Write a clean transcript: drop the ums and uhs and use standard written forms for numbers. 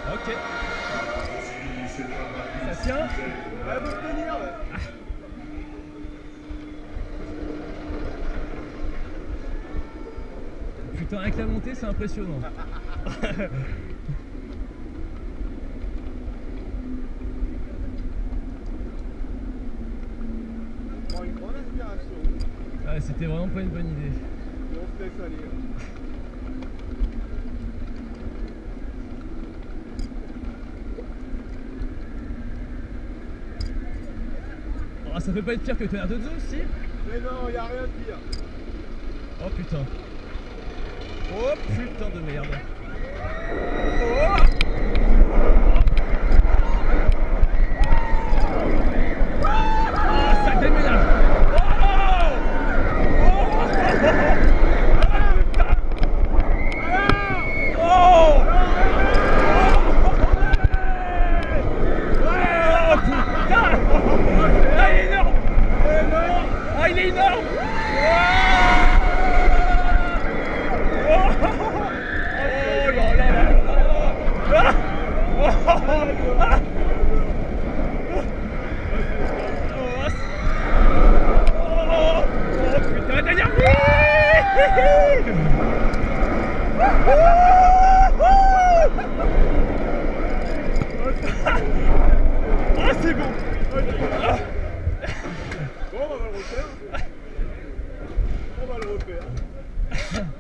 Ok. Ça tient. Ouais, faut tenir, ouais. Putain, avec la montée, c'est impressionnant. Prends une grande inspiration. Ouais, c'était vraiment pas une bonne idée. Et on se laisse aller. Oh, ça peut pas être pire que tonnerre de Zeus, si? Mais non, y'a rien de pire. Oh putain. Oh putain de merde. Oh. Ah, ça déménage. Il est énorme! Oh là là là! Oh putain, derrière lui! Ah, c'est bon! Bon, on va le refaire. On va le refaire.